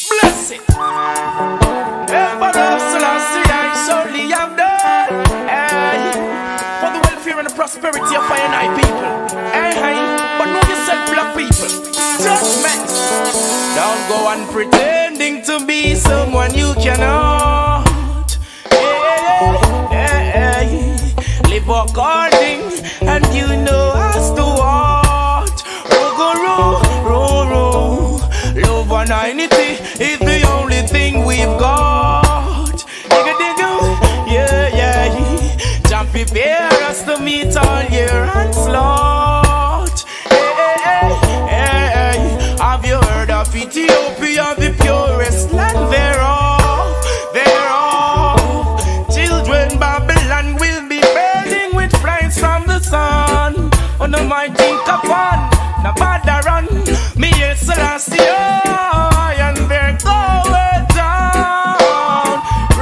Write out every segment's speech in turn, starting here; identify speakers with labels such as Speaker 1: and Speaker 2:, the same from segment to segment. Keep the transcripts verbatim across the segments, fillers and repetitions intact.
Speaker 1: Bless it. Emperor Selassie I surely have done. Hey. For the welfare and the prosperity of I and I people. Hey, hey. But know yourself, black people. Judgement. Don't go on pretending to be someone you cannot. Hey, hey, hey. Live according and you know as to what. Rugu, Rugu, love and inity is the only thing we've got. Rigididu, yeah, yeah. Jump prepare us to meet all your onslaught. Hey, hey, hey, hey. Have you heard of Ethiopia, the purest land thereof? Thereof. Children Babylon will be burning with flames from the sun. On the mighty Kapan, no bother run. Me here Selassie I, and they're going down.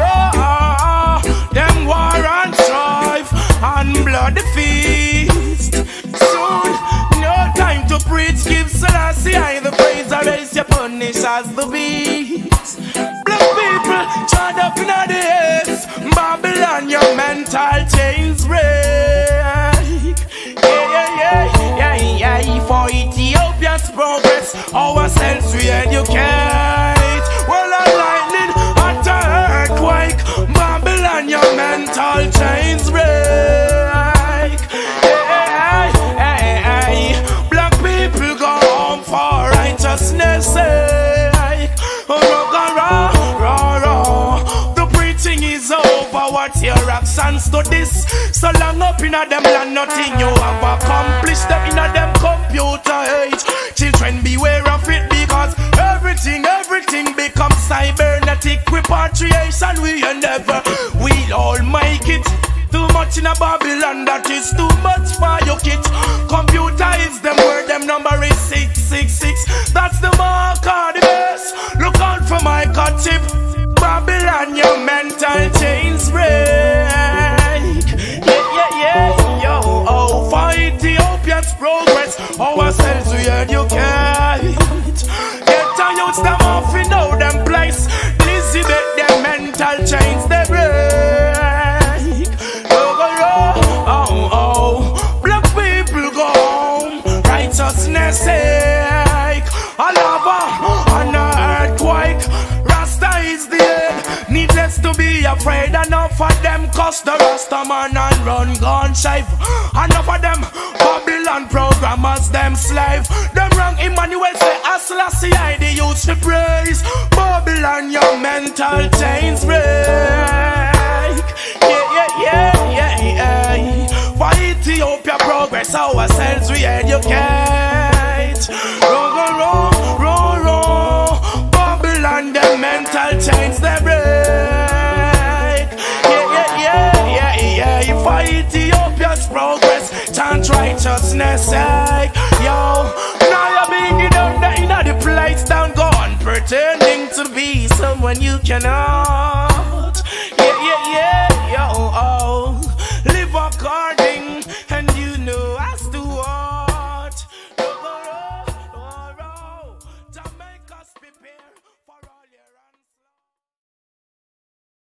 Speaker 1: Raw, them war and strife and bloody feast. Soon, no time to preach. Give Selassie I the praise, or else you punish as the beast. Black people, trod up in the heads. Babylon, your mental chains break. Yeah, yeah, yeah, yeah, yeah. For Ethiopia's progress, ourselves we educate. Well, a lightning, at a earthquake. Babylon, your mental chains break. Hey, hey, hey. Black people go home for righteousness' sake. Rugu, raw, raw. The preaching is over. What's your actions to this? So long up in a them land, nothing you have accomplished. Them in a them computer age. Children beware of it, because everything, everything becomes cybernetic. Repatriation we never, we'll all make it. Too much in a Babylon, that is too much for your kit. Computer is them word, them number is six six six. That's the mark of the best. Look out for my cut tip. Babylon, your mental chains break. Yeah, yeah, yeah, yo, oh, for Ethiopia's progress, ourselves we educate. Get our youths them off in all them place. Lizzie make them mental chains they break. Oh, oh, oh, black people go home, righteousness sake. A lava and a earthquake. Rasta is the end. Needless to be afraid. Enough of them cuss the Rasta man and run gun shive. Enough of them Babylon programmers, them slave. Them wrong Emmanuel say Selassie I the youth to praise. Babylon your mental chains break. Yeah, yeah, yeah, yeah, yeah. For Ethiopia progress, ourselves we educate. Rugu, rugu, rugu. Babylon them mental chains they break. Yeah, yeah, yeah, yeah, yeah. For Ethiopia's progress, chant righteousness sake. Yo, now you're being down there in the place down, go on pretending to be someone you cannot. Yeah, yeah, yeah.